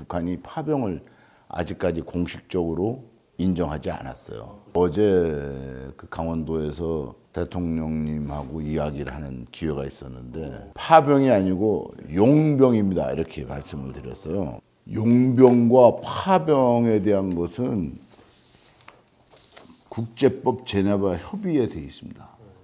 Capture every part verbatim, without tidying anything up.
북한이 파병을 아직까지 공식적으로 인정하지 않았어요. 어제 그 강원도에서 대통령님하고 이야기를 하는 기회가 있었는데 파병이 아니고 용병입니다 이렇게 말씀을 드렸어요. 용병과 파병에 대한 것은 국제법 제네바 협의에 되어 있습니다.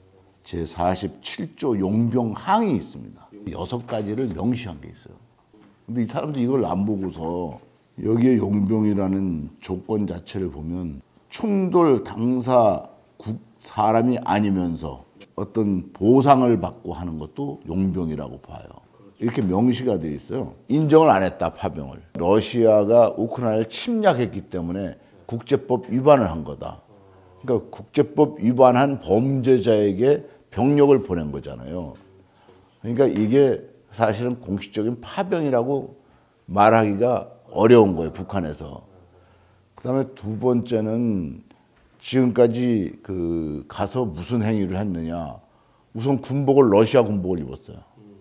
제사십칠 조 용병항이 있습니다. 여섯 가지를 명시한 게 있어요. 근데 이 사람들이 이걸 안 보고서 여기에 용병이라는 조건 자체를 보면 충돌 당사 국 사람이 아니면서 어떤 보상을 받고 하는 것도 용병이라고 봐요. 이렇게 명시가 되어 있어요. 인정을 안 했다, 파병을. 러시아가 우크라이나를 침략했기 때문에 국제법 위반을 한 거다. 그러니까 국제법 위반한 범죄자에게 병력을 보낸 거잖아요. 그러니까 이게 사실은 공식적인 파병이라고 말하기가 어려운 거예요, 북한에서. 그다음에 두 번째는 지금까지 그 가서 무슨 행위를 했느냐. 우선 군복을 러시아 군복을 입었어요.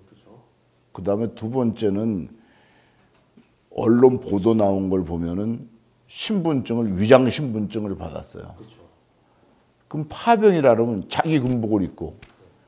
그다음에 두 번째는 언론 보도 나온 걸 보면은 신분증을 위장 신분증을 받았어요. 그럼 파병이라면 자기 군복을 입고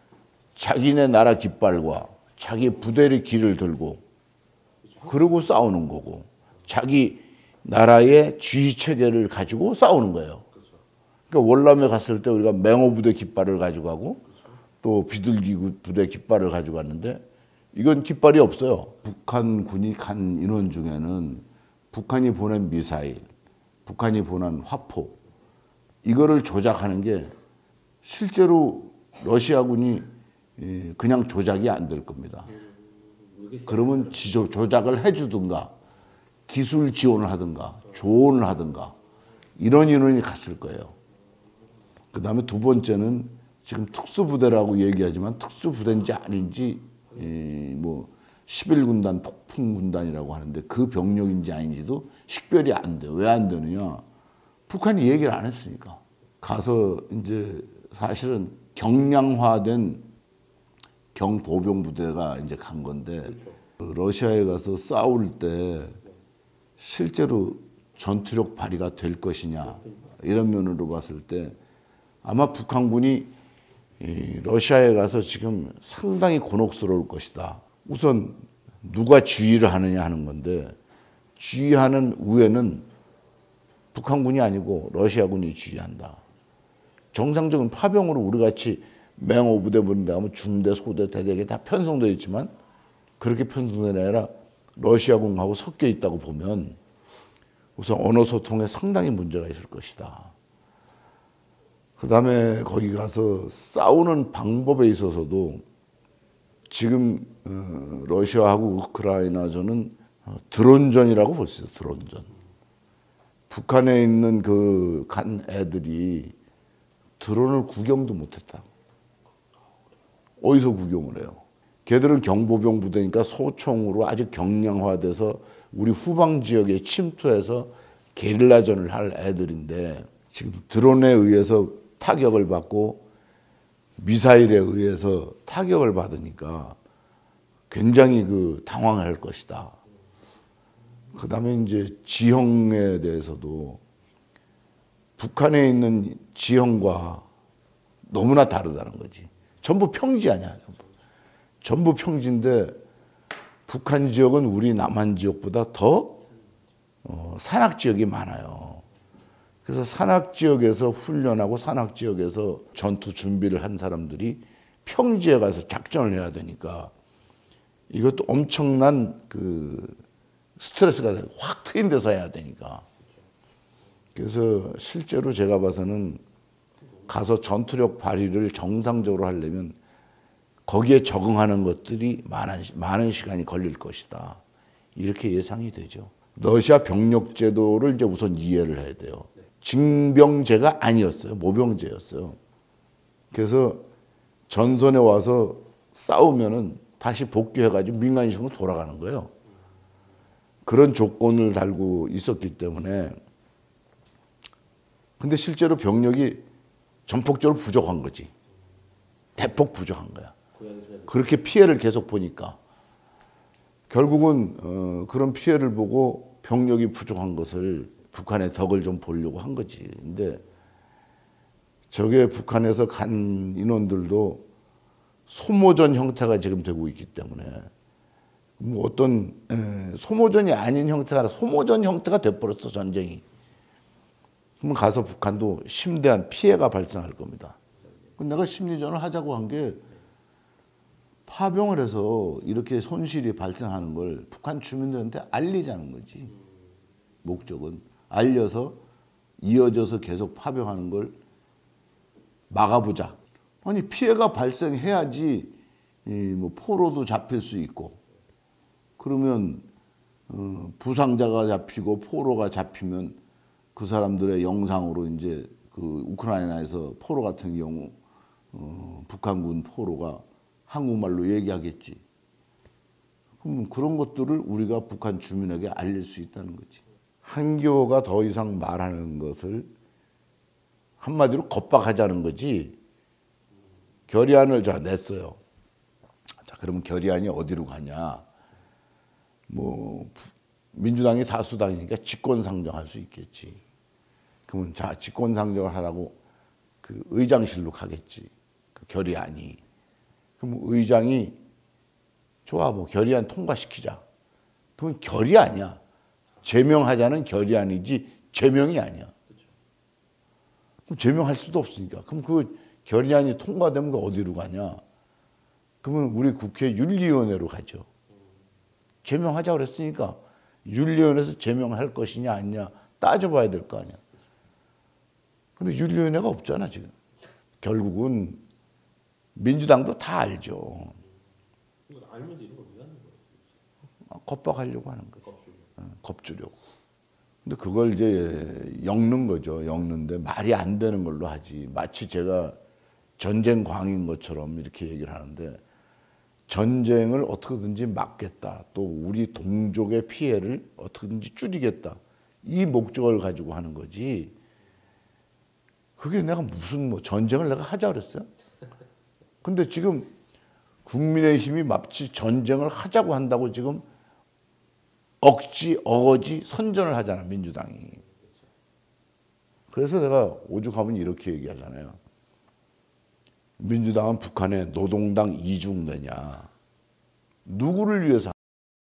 자기네 나라 깃발과 자기 부대의 길을 들고 그러고 싸우는 거고 자기 나라의 지휘 체계를 가지고 싸우는 거예요. 그러니까 월남에 갔을 때 우리가 맹호 부대 깃발을 가지고 가고 또 비둘기 부대 깃발을 가지고 갔는데 이건 깃발이 없어요. 북한군이 간 인원 중에는 북한이 보낸 미사일, 북한이 보낸 화포 이거를 조작하는 게 실제로 러시아군이 그냥 조작이 안 될 겁니다. 그러면 조작을 해주든가 기술 지원을 하든가 조언을 하든가 이런 인원이 갔을 거예요. 그 다음에 두 번째는 지금 특수부대라고 얘기하지만 특수부대인지 아닌지 뭐 십일 군단 폭풍군단이라고 하는데 그 병력인지 아닌지도 식별이 안 돼요. 왜 안 되느냐? 북한이 얘기를 안 했으니까. 가서 이제 사실은 경량화된 경보병부대가 이제 간 건데 그렇죠. 러시아에 가서 싸울 때 실제로 전투력 발휘가 될 것이냐 이런 면으로 봤을 때 아마 북한군이 러시아에 가서 지금 상당히 곤혹스러울 것이다. 우선 누가 지휘를 하느냐 하는 건데 지휘하는 우에는 북한군이 아니고 러시아군이 지휘한다. 정상적인 파병으로 우리같이 맹호부대 부른데 하면 중대, 소대, 대대에 다 편성되어 있지만 그렇게 편성된 게 아니라 러시아군하고 섞여 있다고 보면 우선 언어 소통에 상당히 문제가 있을 것이다. 그 다음에 거기 가서 싸우는 방법에 있어서도 지금 러시아하고 우크라이나전은 드론전이라고 볼 수 있어요. 드론전. 북한에 있는 그 간 애들이 드론을 구경도 못했다. 어디서 구경을 해요? 걔들은 경보병 부대니까 소총으로 아주 경량화돼서 우리 후방 지역에 침투해서 게릴라전을 할 애들인데 지금 드론에 의해서 타격을 받고 미사일에 의해서 타격을 받으니까 굉장히 그 당황할 것이다. 그 다음에 이제 지형에 대해서도 북한에 있는 지형과 너무나 다르다는 거지. 전부 평지 아니야. 전부, 전부 평지인데 북한 지역은 우리 남한 지역보다 더 어, 산악 지역이 많아요. 그래서 산악 지역에서 훈련하고 산악 지역에서 전투 준비를 한 사람들이 평지에 가서 작전을 해야 되니까 이것도 엄청난 그 스트레스가 확 트인 데서 해야 되니까. 그래서 실제로 제가 봐서는 가서 전투력 발휘를 정상적으로 하려면 거기에 적응하는 것들이 많은, 많은 시간이 걸릴 것이다. 이렇게 예상이 되죠. 러시아 병력 제도를 이제 우선 이해를 해야 돼요. 징병제가 아니었어요. 모병제였어요. 그래서 전선에 와서 싸우면은 다시 복귀해가지고 민간인식으로 돌아가는 거예요. 그런 조건을 달고 있었기 때문에 근데 실제로 병력이 전폭적으로 부족한 거지. 대폭 부족한 거야. 그렇게 피해를 계속 보니까 결국은 어, 그런 피해를 보고 병력이 부족한 것을 북한의 덕을 좀 보려고 한 거지. 근데 저게 북한에서 간 인원들도 소모전 형태가 지금 되고 있기 때문에 뭐 어떤 소모전이 아닌 형태가 아니라 소모전 형태가 돼버렸어, 전쟁이. 그러면 가서 북한도 심대한 피해가 발생할 겁니다. 내가 심리전을 하자고 한 게 파병을 해서 이렇게 손실이 발생하는 걸 북한 주민들한테 알리자는 거지. 목적은 알려서 이어져서 계속 파병하는 걸 막아보자. 아니 피해가 발생해야지 뭐 포로도 잡힐 수 있고 그러면 어 부상자가 잡히고 포로가 잡히면 그 사람들의 영상으로 이제 그 우크라이나에서 포로 같은 경우 어 북한군 포로가 한국말로 얘기하겠지. 그럼 그런 것들을 우리가 북한 주민에게 알릴 수 있다는 거지. 한교가 더 이상 말하는 것을 한마디로 겁박하자는 거지. 결의안을 자 냈어요. 자, 그러면 결의안이 어디로 가냐? 뭐 민주당이 다수당이니까 직권상정할 수 있겠지. 그러면 자 직권상정을 하라고 그 의장실로 가겠지. 그 결의안이. 그럼 의장이 좋아 뭐 결의안 통과시키자. 그건 결의안이야. 제명하자는 결의안이지 제명이 아니야. 그럼 제명할 수도 없으니까. 그럼 그 결의안이 통과되면 어디로 가냐? 그러면 우리 국회 윤리위원회로 가죠. 제명하자고 그랬으니까 윤리위원회에서 제명할 것이냐 아니냐 따져봐야 될 거 아니야. 근데 윤리위원회가 없잖아 지금. 결국은 민주당도 다 알죠. 알면서 이런 걸 왜 하는 거예요? 겁박하려고 하는 거지. 겁주려고. 근데 그걸 이제 엮는 거죠. 엮는데 말이 안 되는 걸로 하지. 마치 제가 전쟁 광인 것처럼 이렇게 얘기를 하는데 전쟁을 어떻게든지 막겠다. 또 우리 동족의 피해를 어떻게든지 줄이겠다. 이 목적을 가지고 하는 거지. 그게 내가 무슨 뭐 전쟁을 내가 하자 그랬어요? 근데 지금 국민의힘이 마치 전쟁을 하자고 한다고 지금 억지, 어거지 선전을 하잖아, 민주당이. 그래서 내가 오죽하면 이렇게 얘기하잖아요. 민주당은 북한의 노동당 이중대냐. 누구를 위해서